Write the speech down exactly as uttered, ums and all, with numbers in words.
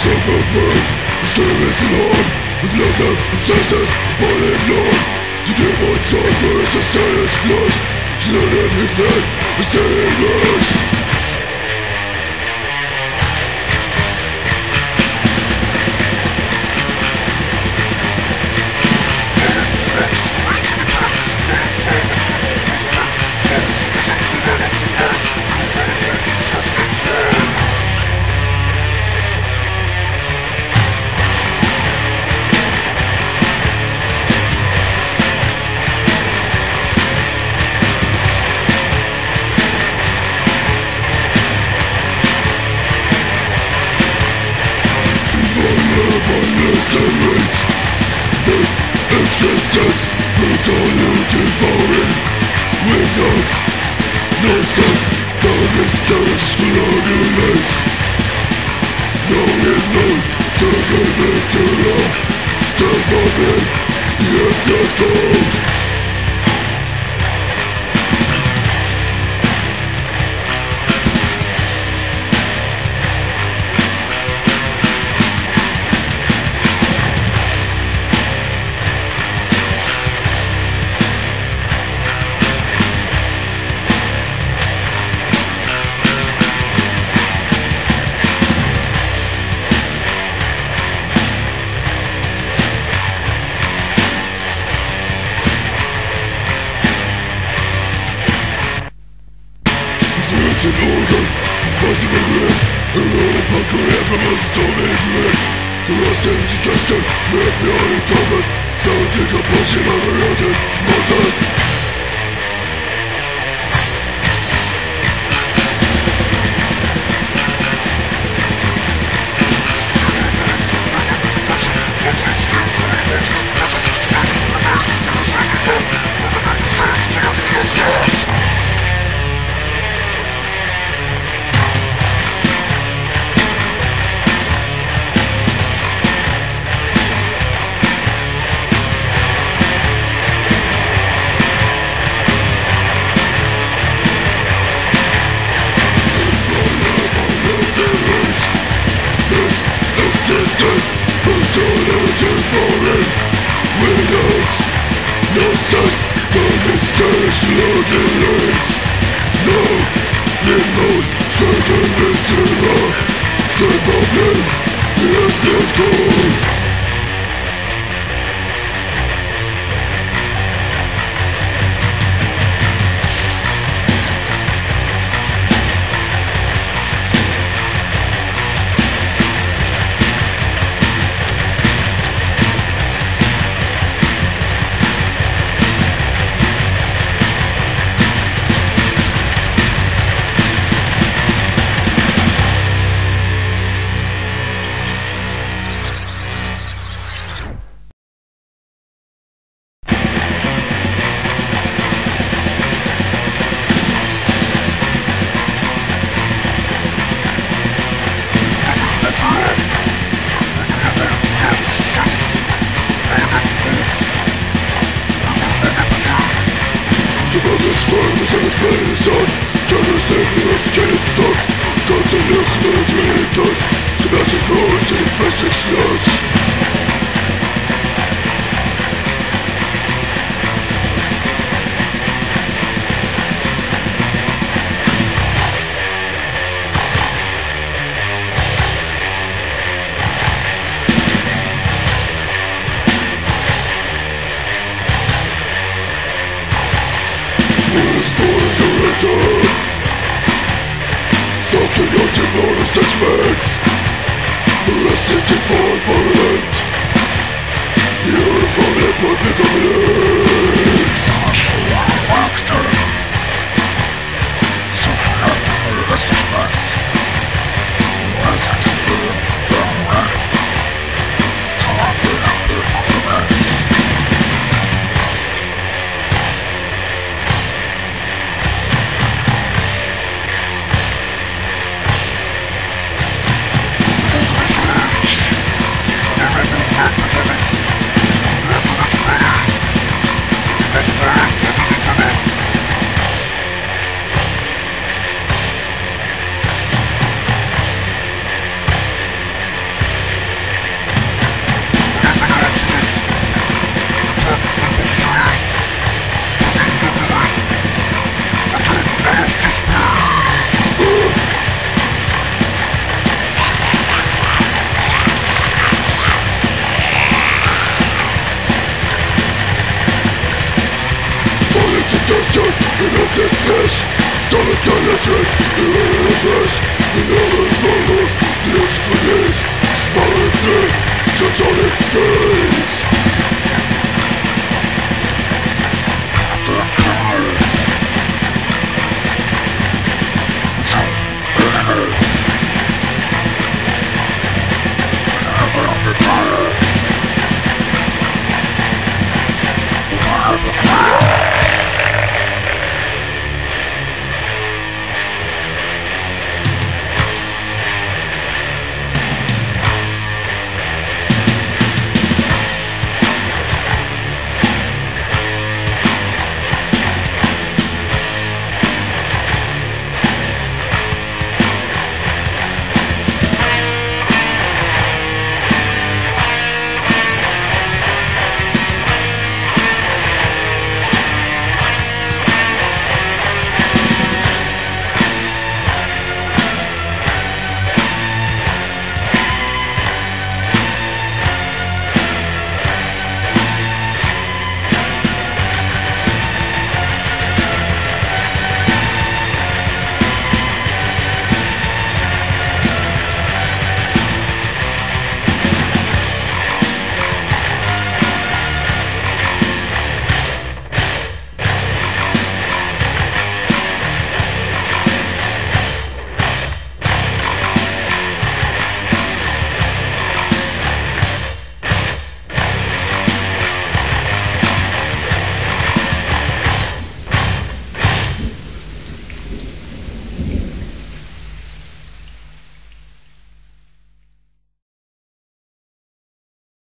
sapro-birth, experiencing harm with leather abscesses, boiling lard. To give one shot burst a serious flush, Slattered, infested, and staying lush. Lacerate, this excrescence, brutality devouring, maggots, no sense, the miscarriage colagulates. No ignite, second viscera, step up in, yes, let's go. Eroded, infested and ripped, eroded pancreas from a stone age ripped. The rest of digestion, ripped beyond encompass, cell decomposition of eroded moulds. Devouring, reeks, no sense, the miscarriage colagulates. No, in mould, shaken viscera, sapro-birth, yes, let's go. Furnace and it's playing the sun. Turner's name, the escape stuck. Guns and nuclear, it's really does. Schematic growers and infested slugs. Stalking your demon assessments, arrested for violent. You're from the public governance. digestion, infested fish, stomach lacerate, eroded trash, the other follow, the extra days.